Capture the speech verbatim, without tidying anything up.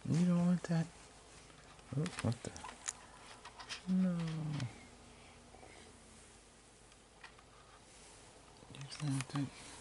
You don't want that. Oh, what the? No. There's that.